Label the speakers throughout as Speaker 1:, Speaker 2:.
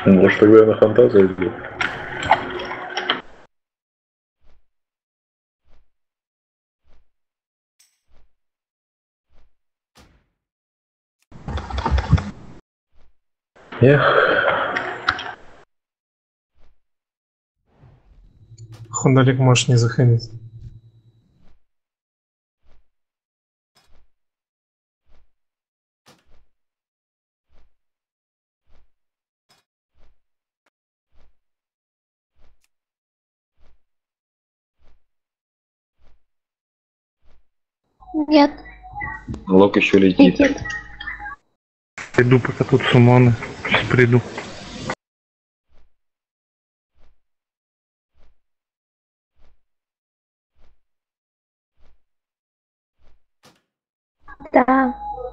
Speaker 1: Может, тогда я на фантазию иду? Эх.
Speaker 2: Хундалик можешь не заходить.
Speaker 3: Нет.
Speaker 1: Лок еще летит.
Speaker 3: Летит.
Speaker 4: Приду, пока тут суманы. Сейчас приду.
Speaker 3: Да.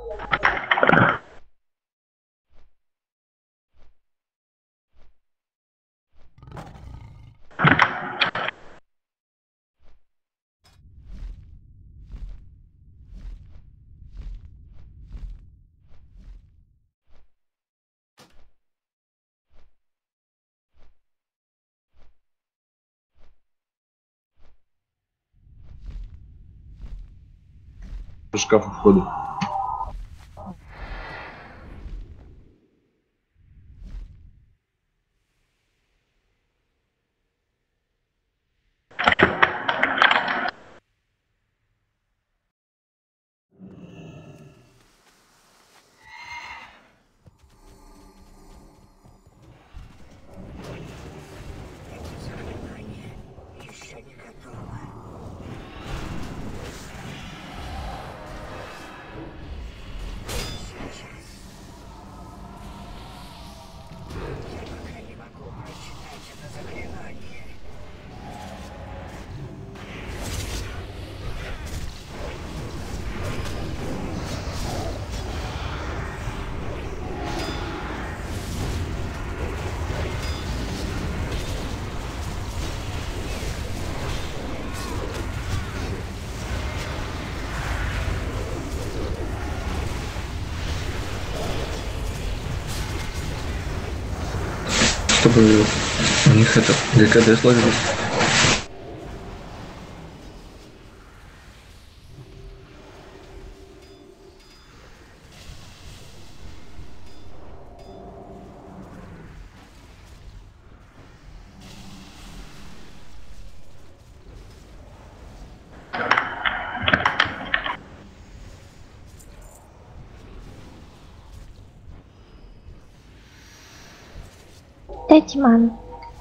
Speaker 1: Шкаф у входа.
Speaker 5: Чтобы у них это ГКД сложилось.
Speaker 3: Дайте ману.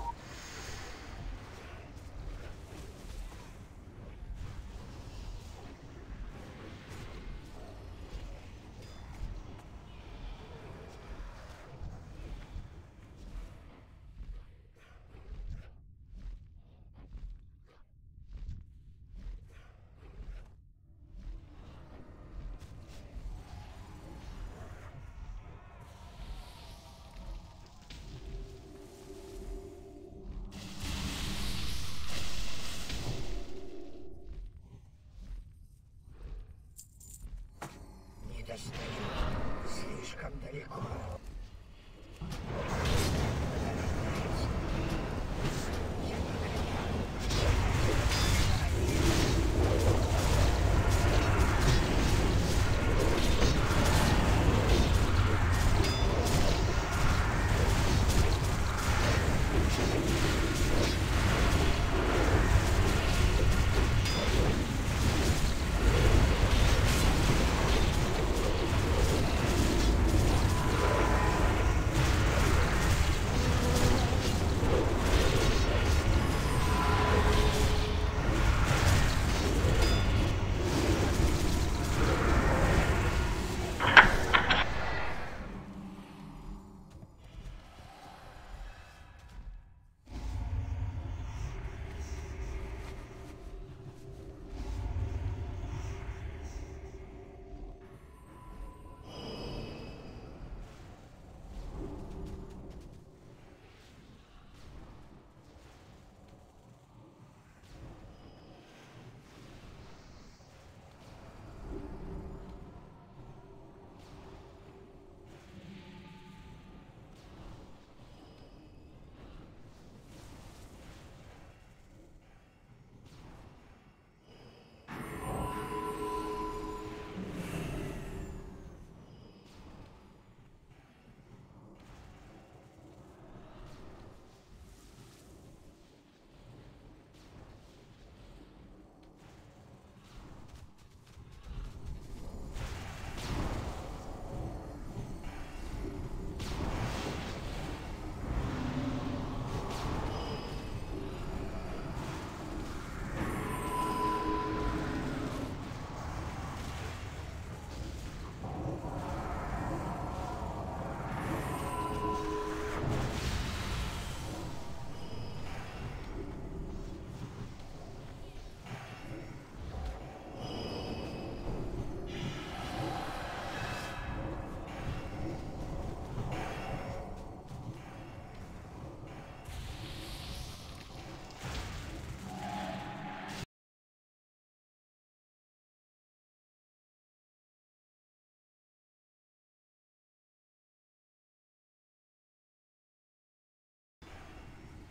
Speaker 6: Слишком далеко.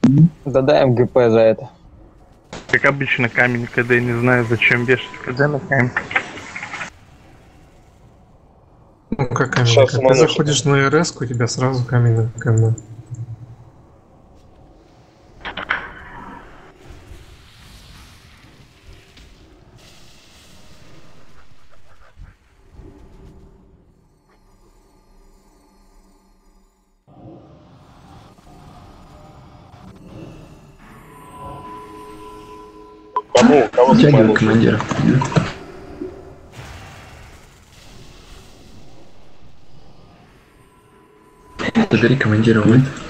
Speaker 6: Задаем ГП за это.
Speaker 4: Как обычно, камень КД, не знаю, зачем вешать КД на камень.
Speaker 2: Ну как камень?
Speaker 7: Сейчас
Speaker 2: Ты
Speaker 7: мануша.
Speaker 2: заходишь на РС, у тебя сразу камень на КМ.
Speaker 7: Кого
Speaker 5: Втягивай
Speaker 7: замануть?
Speaker 5: командира. Забери командира в мид.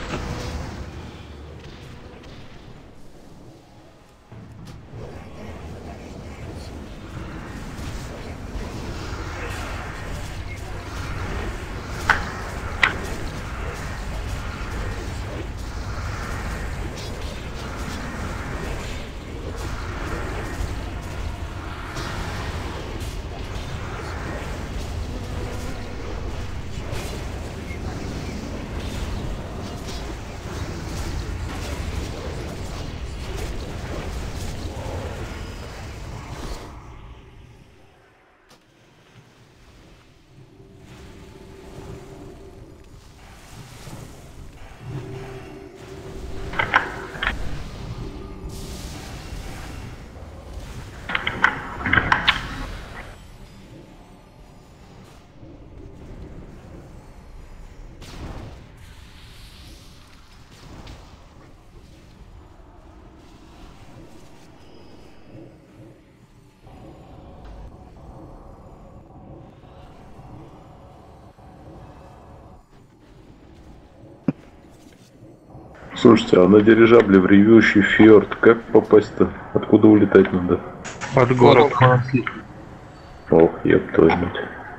Speaker 1: Слушайте, а на дирижабле в ревущий фьорд как попасть-то? Откуда улетать надо?
Speaker 4: Под город.
Speaker 1: Ох, еб твою мать.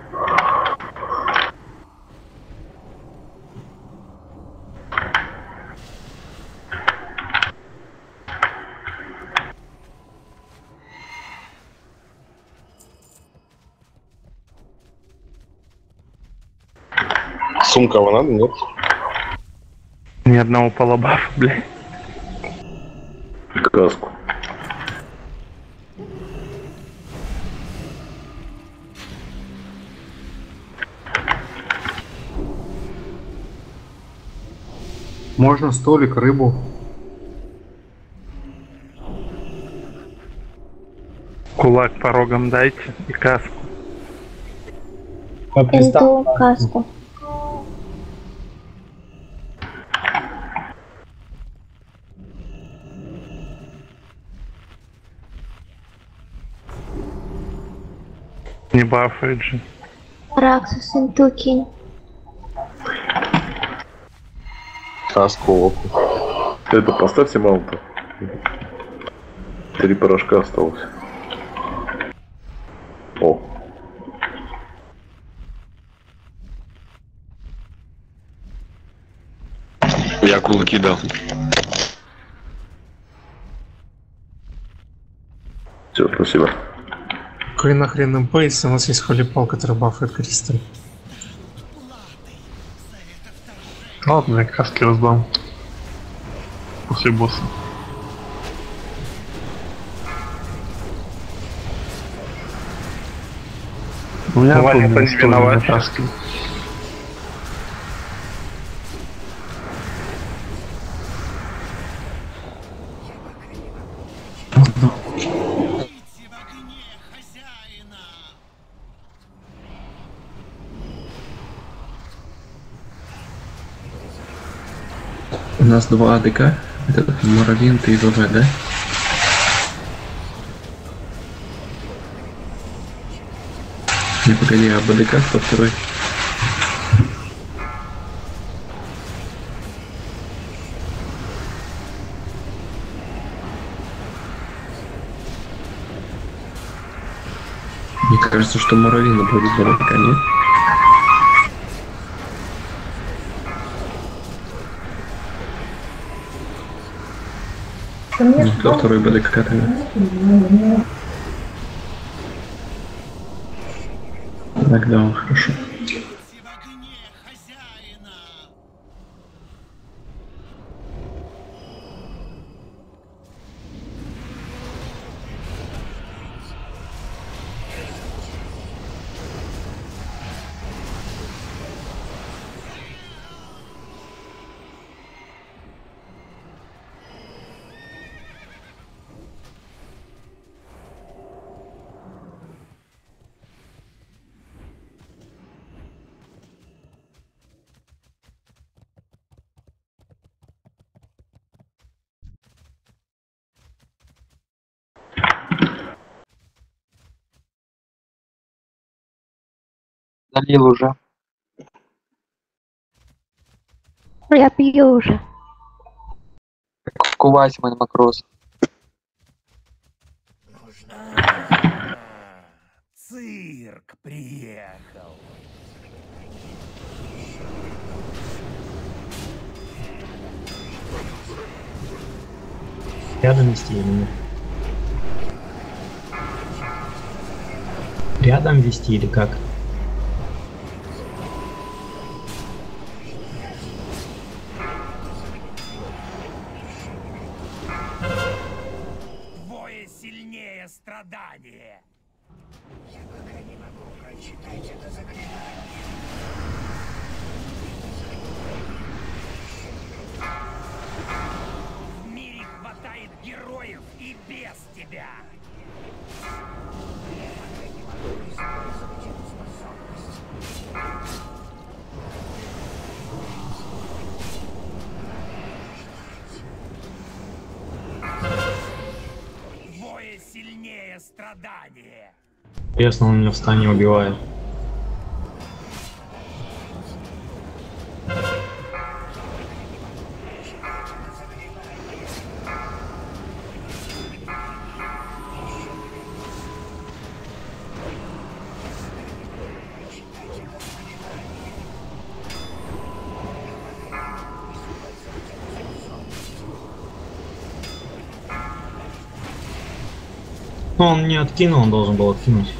Speaker 7: Сумка вам надо, нет?
Speaker 4: Ни одного полабафа, блядь.
Speaker 1: Каску.
Speaker 8: Можно столик, рыбу.
Speaker 4: Кулак порогом дайте и каску.
Speaker 3: Инту каску.
Speaker 4: Не бафает же.
Speaker 3: Раксус инту кинь.
Speaker 7: Каску, оку.
Speaker 1: Это поставьте маунта. 3 порошка осталось. О.
Speaker 7: Я кулаки дал.
Speaker 1: Все, спасибо.
Speaker 2: Какой нахрен МП, если у нас есть холипал, который бафает кристалл?
Speaker 4: Ладно, я каски раздам. После босса. У меня Ваня не виноват.
Speaker 5: У нас 2 АДК. Это Моровинт и ВВ, да? Не погоди, а БДК кто второй? Мне кажется, что Моровина будет БДК, нет? Никто второй БДК тогда. Нокдаун, хорошо.
Speaker 6: Залил уже.
Speaker 3: Я пью уже.
Speaker 6: Кувайся, мой макрос.
Speaker 9: Цирк приехал.
Speaker 10: Рядом вести или нет? Рядом вести или как?
Speaker 9: Двое сильнее страдания. Я пока не могу прочитать это заклинание. В мире хватает героев и без тебя. Я пока не могу использовать эту способность. Двое сильнее страдания.
Speaker 10: Интересно, он меня в стане убивает. Ну, он не откинул, он должен был откинуть.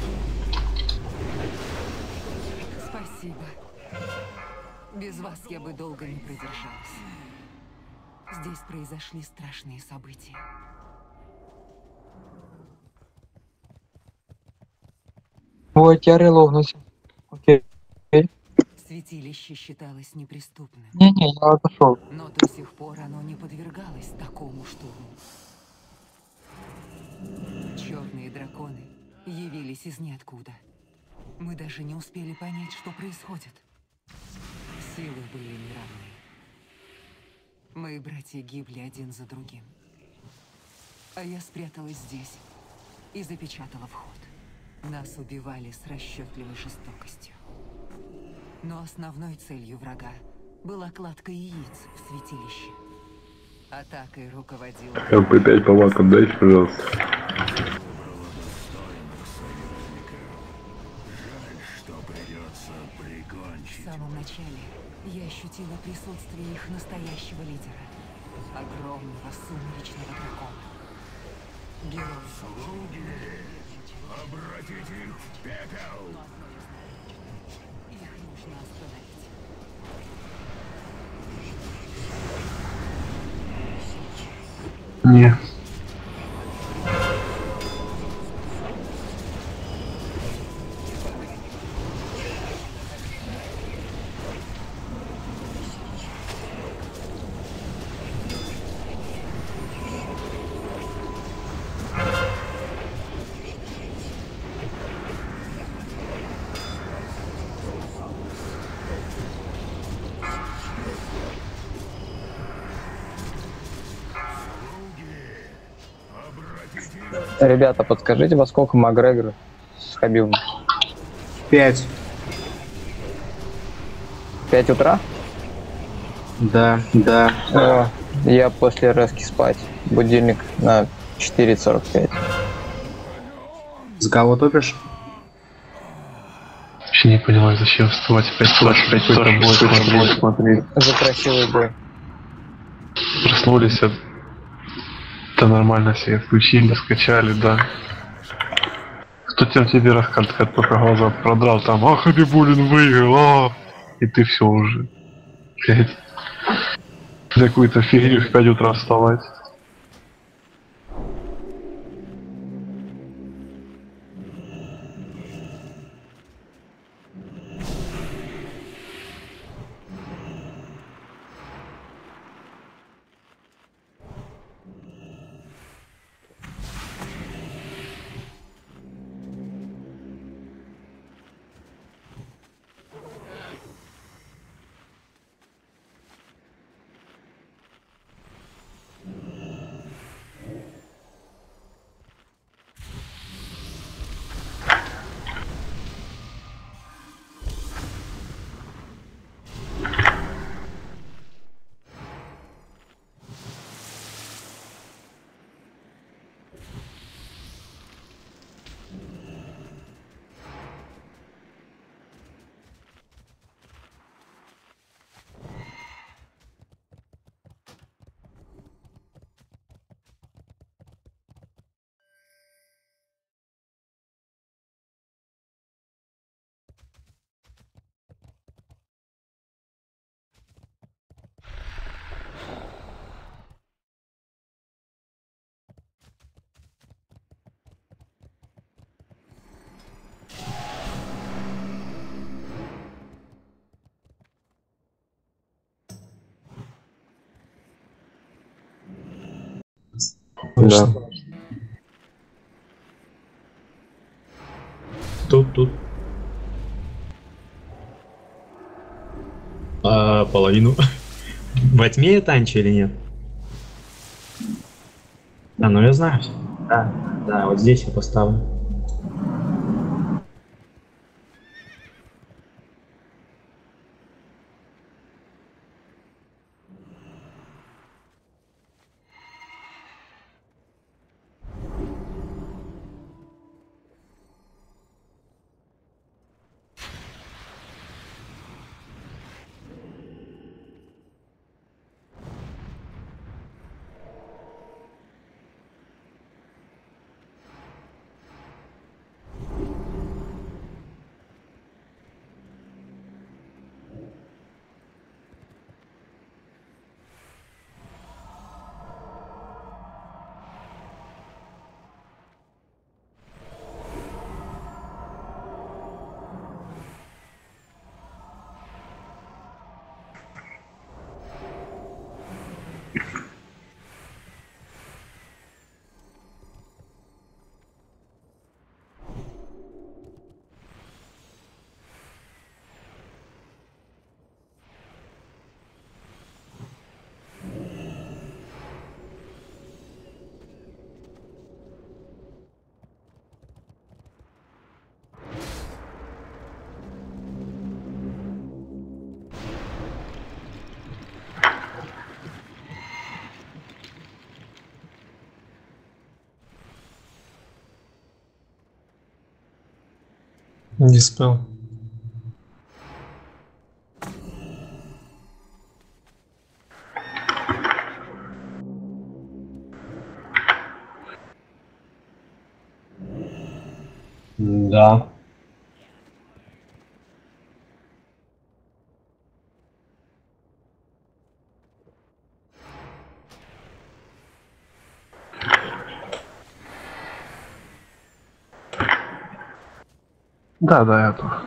Speaker 11: Спасибо. Без вас я бы долго не продержалась. Здесь произошли страшные события.
Speaker 6: Ой, тяры логнулся. Окей.
Speaker 11: Святилище считалось неприступным.
Speaker 6: Не-не, я отошел.
Speaker 11: Но до сих пор оно не подвергалось такому штурму. Черные драконы явились из ниоткуда. Мы даже не успели понять, что происходит. Силы были неравны. Мои братья гибли один за другим. А я спряталась здесь и запечатала вход. Нас убивали с расчетливой жестокостью. Но основной целью врага была кладка яиц в святилище. Атакой руководил...
Speaker 1: РП5 по вакам дайте, пожалуйста.
Speaker 11: В самом начале я ощутила присутствие их настоящего лидера. Огромного сумеречного дракона. Герой.
Speaker 9: Слуги, обратите их в пепел!
Speaker 11: Их нужно остановить.
Speaker 5: Не.
Speaker 6: Ребята, подскажите, во сколько Макгрегор с Хабибом?
Speaker 8: 5.
Speaker 6: 5 утра?
Speaker 8: Да.
Speaker 6: О, я после резки спать. Будильник на 4:45.
Speaker 8: За кого топишь?
Speaker 5: Вообще не понимаю, зачем вставать опять 45 будет смотреть.
Speaker 6: За красивый бой.
Speaker 5: Проснулись, да нормально себе включили, скачали, да. Кто тем тебе рассказывает, как только глаза продрал, там, Хабибулин выиграл, и ты все уже. Блять. За какую-то фигню в 5 утра вставать.
Speaker 2: конечно.
Speaker 10: Тут. Половину. Во тьме я танчу или нет? А, ну я знаю. Да, вот здесь я поставлю.
Speaker 2: Не спел.
Speaker 8: Да.
Speaker 5: Да, я тоже.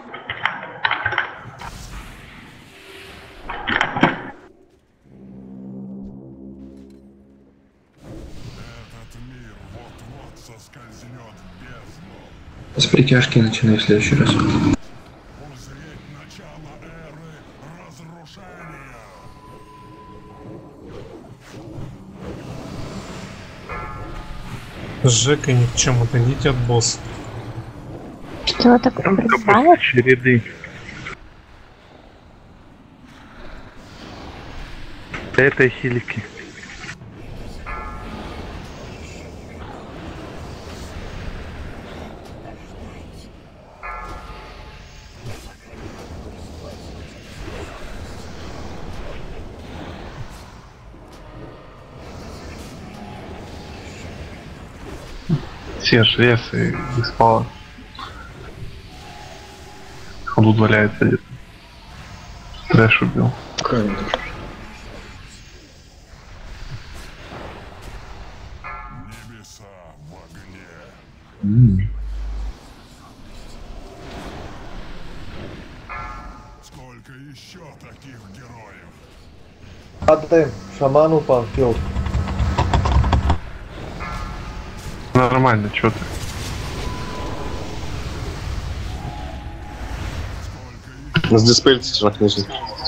Speaker 8: С притяжки начинаю в следующий раз.
Speaker 2: Жека ни к чему, отойдите от босса.
Speaker 3: Что так
Speaker 4: Там только
Speaker 3: призываешь?
Speaker 4: череды. Это хилики.
Speaker 5: Серж, вес и без спала. Он тут валяется где-то. Трэш убил.
Speaker 9: Сколько еще таких героев?
Speaker 12: Падаем, шаман упал, фил.
Speaker 5: Нормально, чё ты?
Speaker 7: Сдиспельтесь на книжный.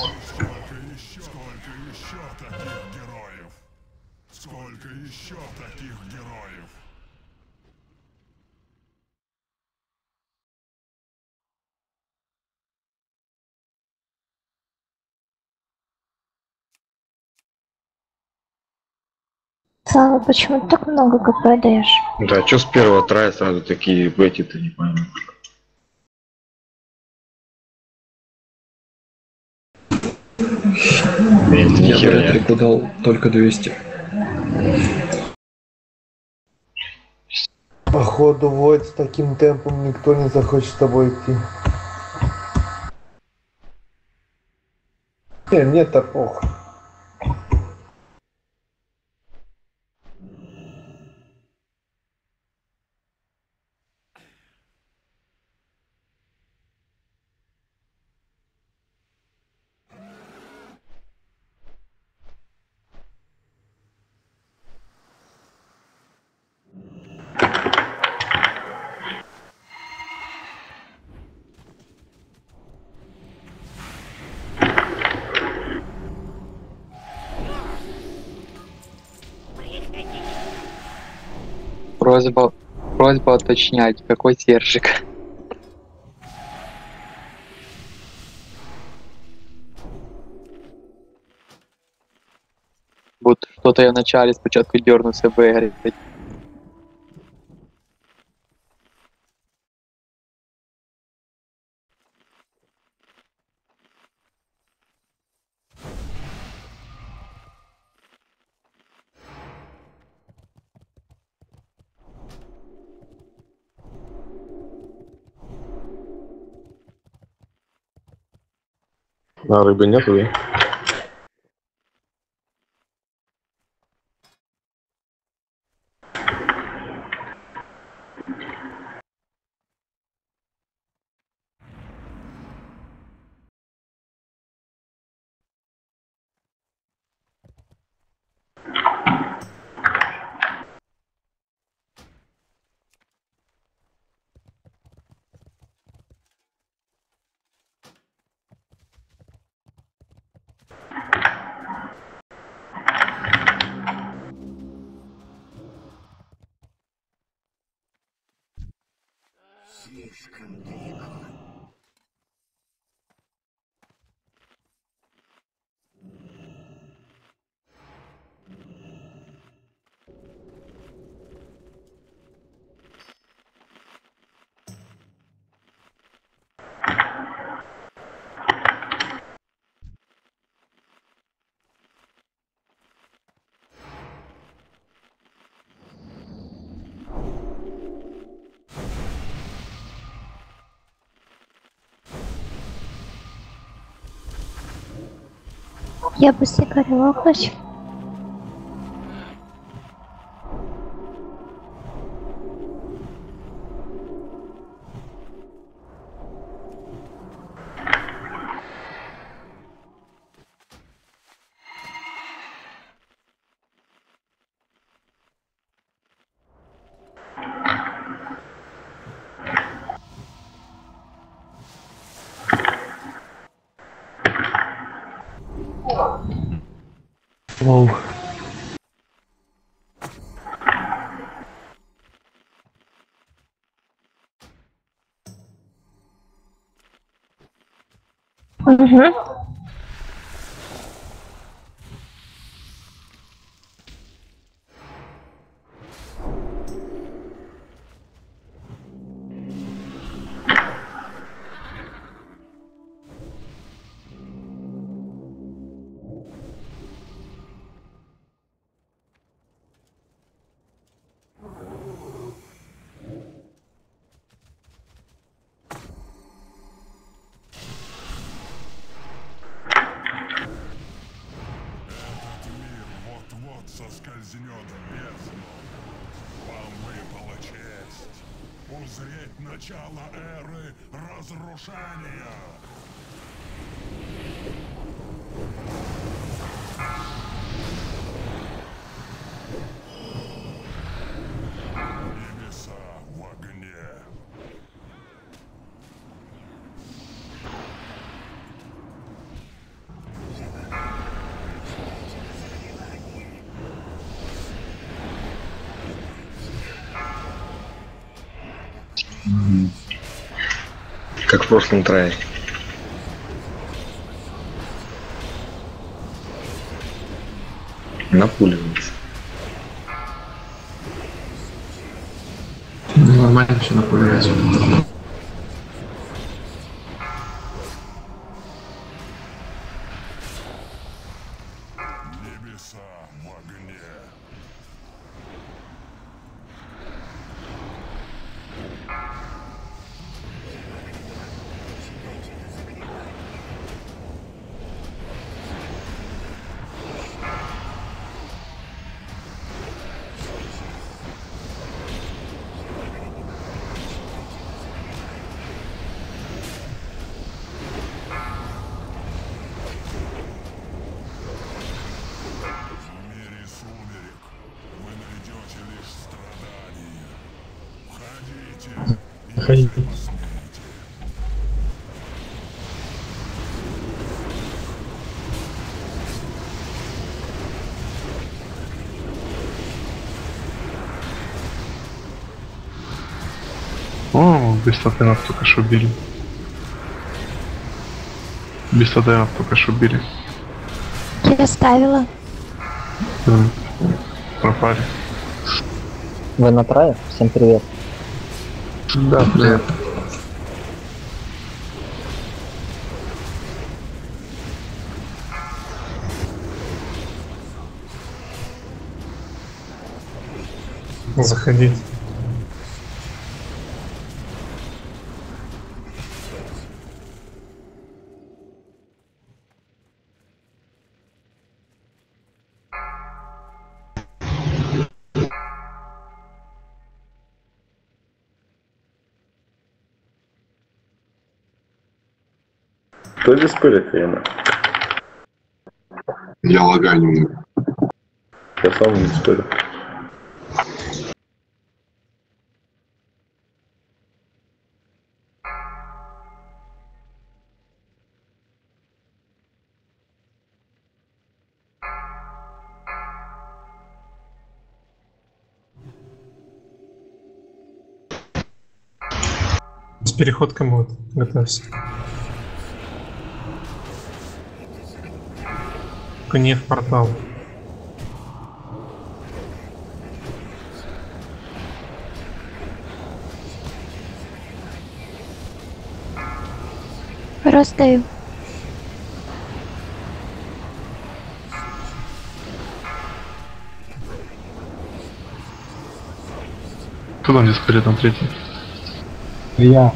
Speaker 9: Сколько еще таких героев?
Speaker 3: Слава, почему ты так много КП даешь?
Speaker 7: Да, чё с первого трая сразу такие бэти-то, не пойму.
Speaker 8: Я бы ретрику дал только 200.
Speaker 12: Походу, Войд, с таким темпом никто не захочет с тобой идти. Не, мне-то похуй.
Speaker 6: Просьба уточнять, какой Сержик. Будто что-то я вначале спочатку дернувся виграти.
Speaker 1: А рыбы нету, да?
Speaker 9: Слишком далеко.
Speaker 3: Я бы сигарила хочу.
Speaker 5: Воу.
Speaker 3: Угу.
Speaker 9: Соскользнет в бездну. Вам выпала честь узреть начало эры разрушения. Небеса в огне.
Speaker 7: Как в прошлом трае. Напуливается.
Speaker 8: Нормально все напуливается.
Speaker 9: Небеса в огне.
Speaker 10: Ходите.
Speaker 5: без тотемов только что убили. Без тотемов только что убили.
Speaker 3: Я ставила.
Speaker 5: Пропали.
Speaker 6: Вы на трае? Всем привет.
Speaker 5: Да, привет.
Speaker 2: Заходить.
Speaker 1: Кто диспелит время?
Speaker 7: Я лагаю немного.
Speaker 1: Я сам не диспелю.
Speaker 2: С переходком будет. Готовься. Только не в портал.
Speaker 3: Раздаю.
Speaker 5: Кто там здесь перед на третий?
Speaker 10: Я.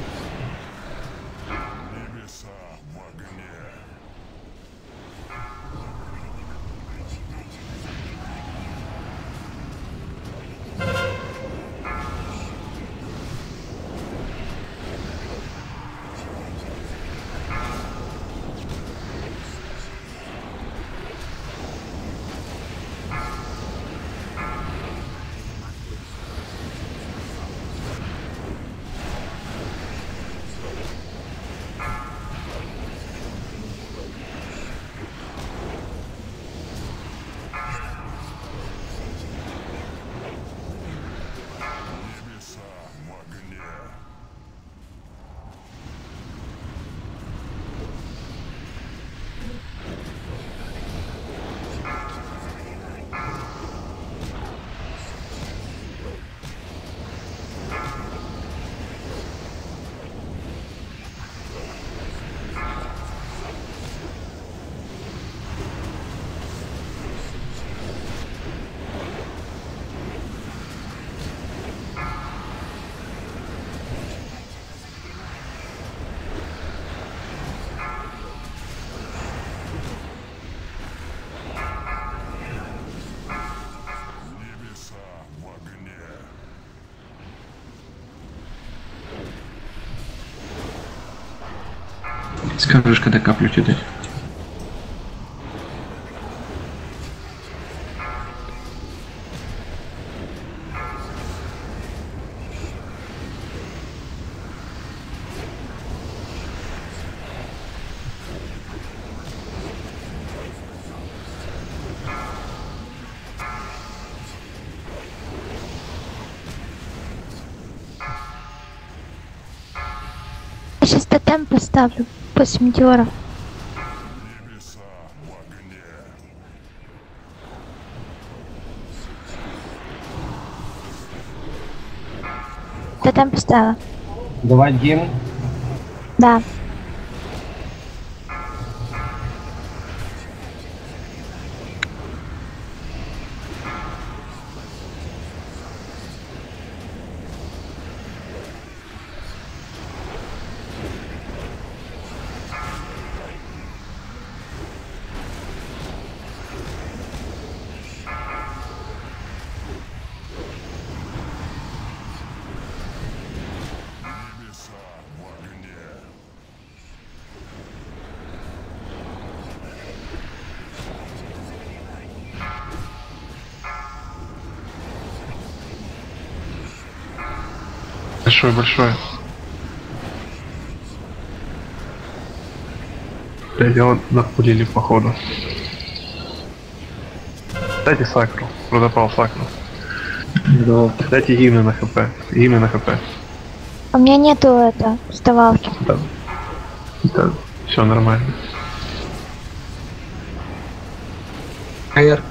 Speaker 8: Скажешь, когда каплю кидать.
Speaker 3: Я сейчас тотем поставлю после метеора. Тотем поставила.
Speaker 10: Давай гимн.
Speaker 3: Да.
Speaker 5: Большой. Блядь, его напулили походу. Дайте сакру. Продопал сакру.
Speaker 8: Да.
Speaker 5: Дайте гимны на хп. Гимны на хп.
Speaker 3: У меня нету вставалки.
Speaker 5: Да, все нормально.
Speaker 10: Айр.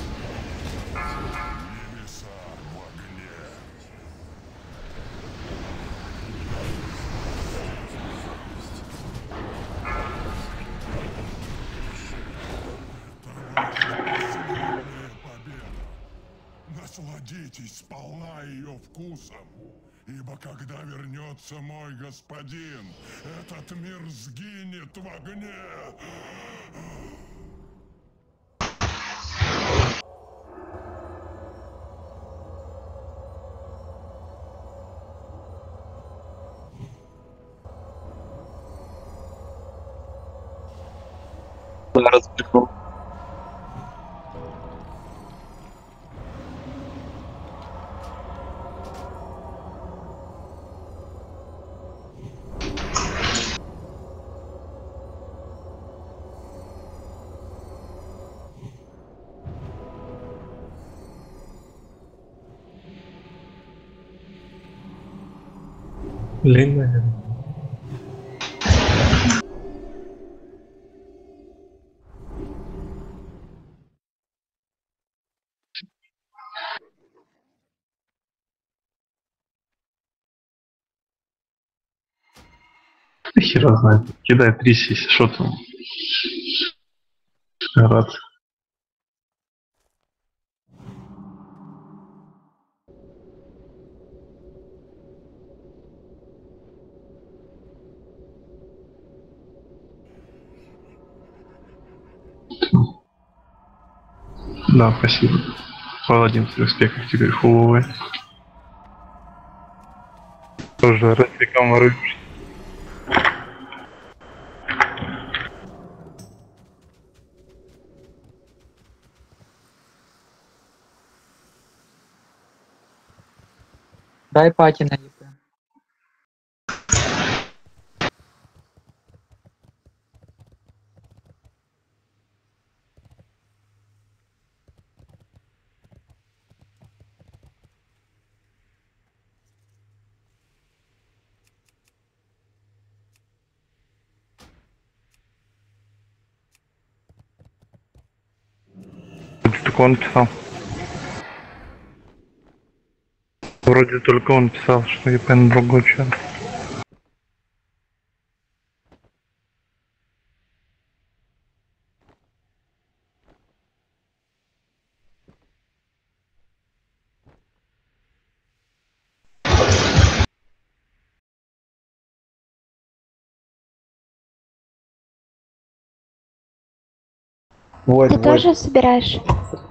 Speaker 9: Насладитесь сполна ее вкусом, ибо когда вернется мой господин, этот мир сгинет в огне.
Speaker 7: Зараз прикол.
Speaker 2: Лень, наверное.
Speaker 5: Да хера знает. Кидай 3 что там? Рад. Да, спасибо. Паладин в респектах теперь фуловый.
Speaker 4: Тоже Рафиком воруешь.
Speaker 10: Дай пати на ЕП.
Speaker 4: Только он писал. Вроде только он писал, что ЕП на другой чат.
Speaker 12: Вот,
Speaker 3: Ты тоже собираешь?